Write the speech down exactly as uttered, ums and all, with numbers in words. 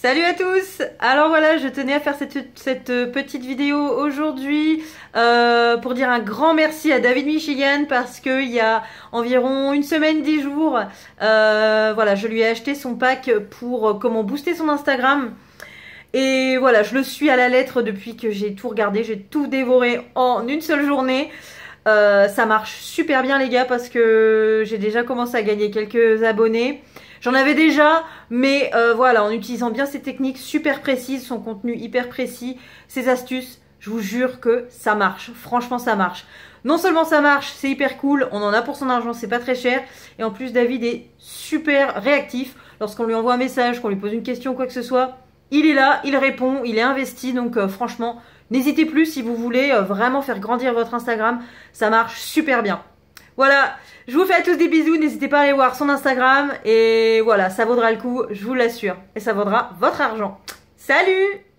Salut à tous. Alors voilà, je tenais à faire cette, cette petite vidéo aujourd'hui euh, pour dire un grand merci à David Michigan parce que il y a environ une semaine, dix jours, euh, voilà, je lui ai acheté son pack pour euh, comment booster son Instagram. Et voilà, je le suis à la lettre depuis que j'ai tout regardé, j'ai tout dévoré en une seule journée. Euh, ça marche super bien les gars parce que j'ai déjà commencé à gagner quelques abonnés. J'en avais déjà, mais euh, voilà, en utilisant bien ces techniques super précises, son contenu hyper précis, ses astuces, je vous jure que ça marche. Franchement, ça marche. Non seulement ça marche, c'est hyper cool, on en a pour son argent, c'est pas très cher. Et en plus, David est super réactif. Lorsqu'on lui envoie un message, qu'on lui pose une question, quoi que ce soit, il est là, il répond, il est investi. Donc euh, franchement, n'hésitez plus si vous voulez euh, vraiment faire grandir votre Instagram. Ça marche super bien. Voilà, je vous fais à tous des bisous, n'hésitez pas à aller voir son Instagram et voilà, ça vaudra le coup, je vous l'assure. Et ça vaudra votre argent. Salut!